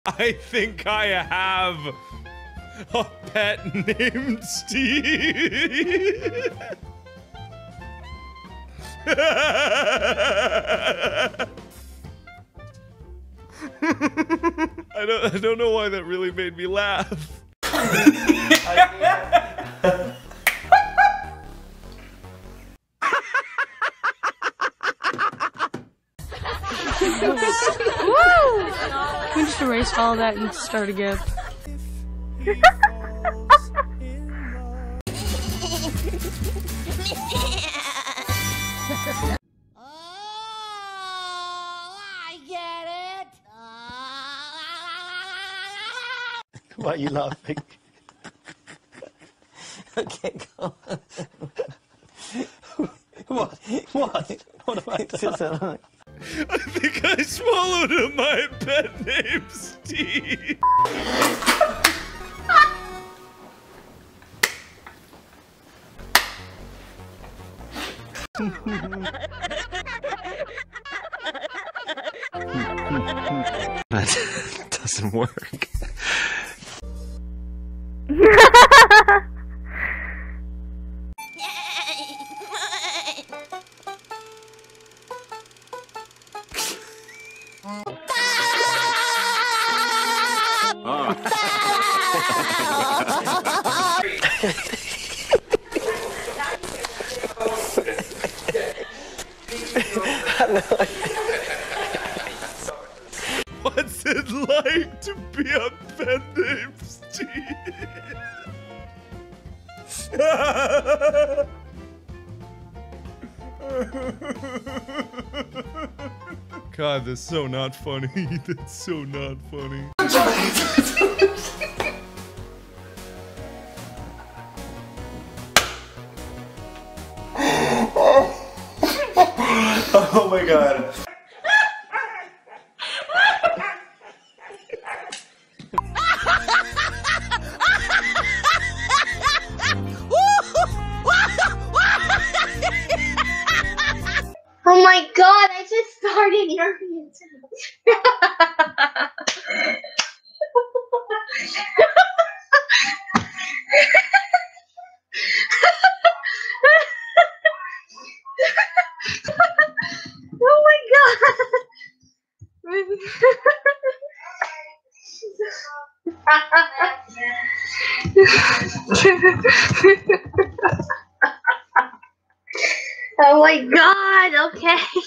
I think I have a pet named Steve. I don't know why that really made me laugh. Woo! Can we just erase all that and start again? Why are you laughing? Okay, go on. What? What have I done? I think I swallowed my pet named Steve. That doesn't work. What's it like to be a pet named Steve? God, that's so not funny. That's so not funny. Oh my god. Oh my god, I just started urinating. Oh my god. Oh my god, okay.